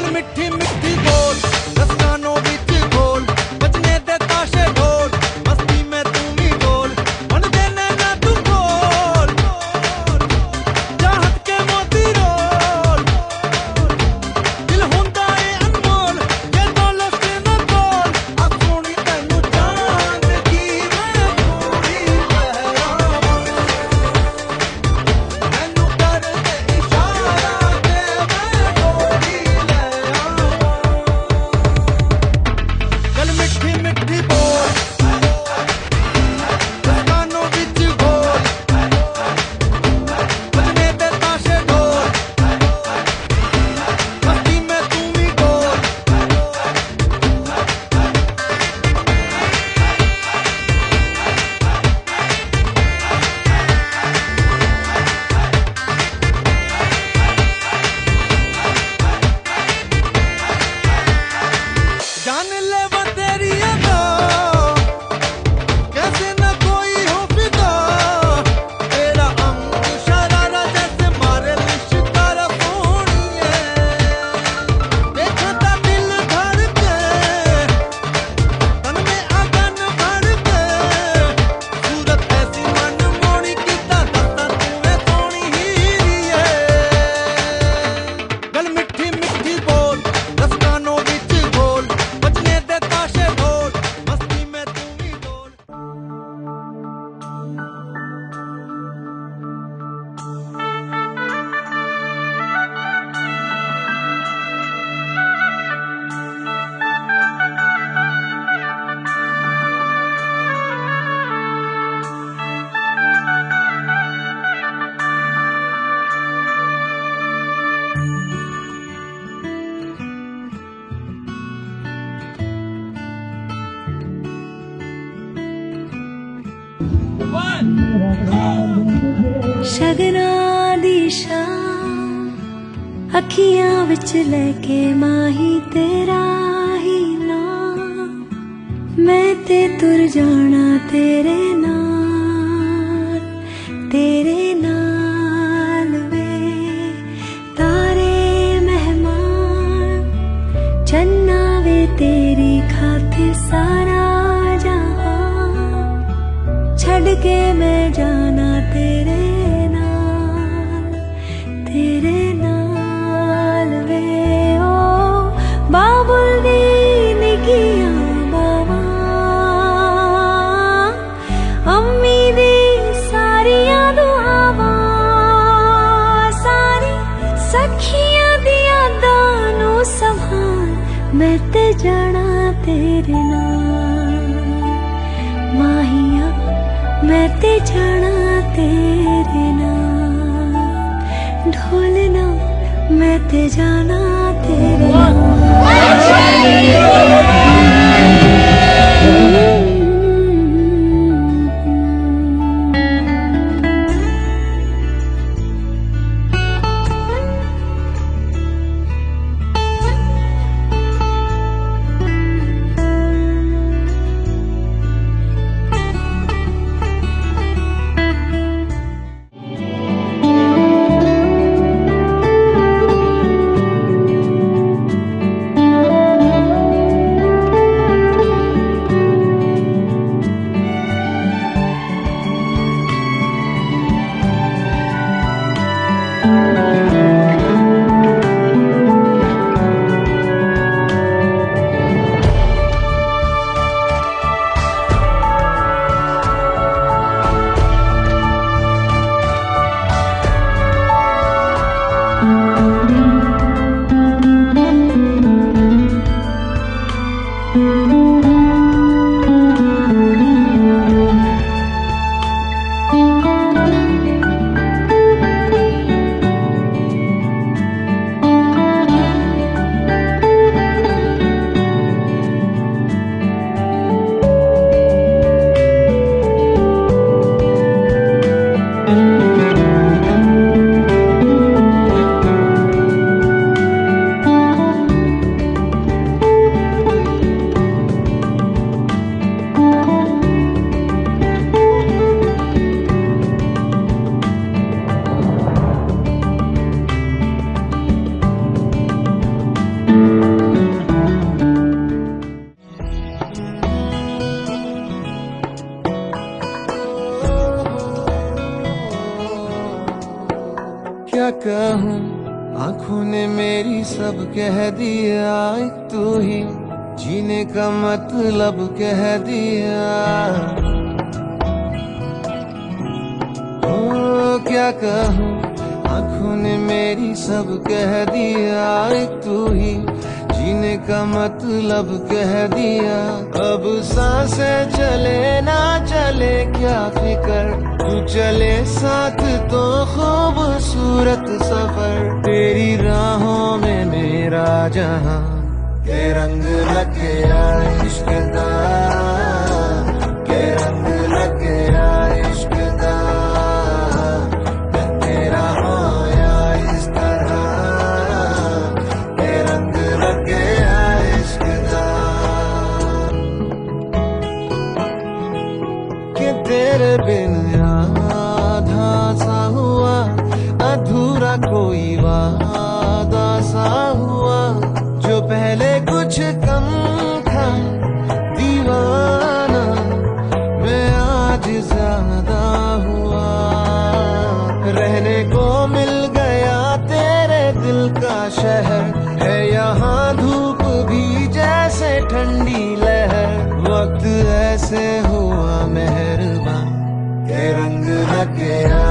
मिठी मिठी बोल दस कानों बिच बोल बजने दे ताशे ढोल मस्ती में तू भी डोल मन देने ना तू बोल चाहत के मोती रोल दिल हुंदा है अनमोल ये दौलत न बोल आ सोनी तैनू चांद की मैं पूरी लहरावां मैनू कर दे इशारा ते मैं डोली ले आवां गल मिठी मिठी बोल दस कानों बिच बोल बजने दे ताशे ढोल मस्ती में तू भी डोल जान ले वो तेरी अदा कैसे न कोई हो फिदा तेरा अंग शरारा जैसे मारे लिशकारा सोनिए देखता दिल धड़के तन में अगन भड़के सूरत ऐसी मन मोड़ी कीता दस्ता तूने सोनी हीरी है गल मिठी मिठी बोल दस कानों बिच बोल बजने दे ताशे ढोल मस्ती में तू भी डोल शगना दी शाम अखियां विच लेके माही तेरा ही नाम मैं ते तुर जाना तेरे नाल वे तारे मेहमान चन्ना वे तेरी खातिर सारा जहां छड़ के मैं जाना तेरे नाल वे ओ बाबुल दी निकियां बावा अम्मी दी सारियां दुआवां सारी सखियां दी यादां नू संभाल मैं ते जाना तेरे नाल माहिया मैं ते जाना तेरे नाल ढोलना मैं ते जाना तेरे सब कह दिया, एक तू ही जीने का मतलब कह दिया। ओ क्या कहूँ, आँखों ने मेरी सब कह दिया, एक तू ही जीने का मतलब कह दिया। अब सांसें चले ना चले क्या फिकर, तू चले साथ तो खूबसूरत सफर। तेरी राहों में मेरा जहां के रंग लग गया इश्क दा, के रंग लग गया इश्क दा। मैं तेरा होया इस तरह, के रंग लग गया इश्क दा। कि तेरे बिन आधा सा हुआ, अधूरा कोई वादा सा हुआ। जो पहले कुछ कम था दीवाना, मैं आज ज्यादा हुआ। रहने को मिल गया तेरे दिल का शहर, है यहाँ धूप भी जैसे ठंडी लहर। वक्त ऐसे हुआ मेहरबान, के रंग लग गया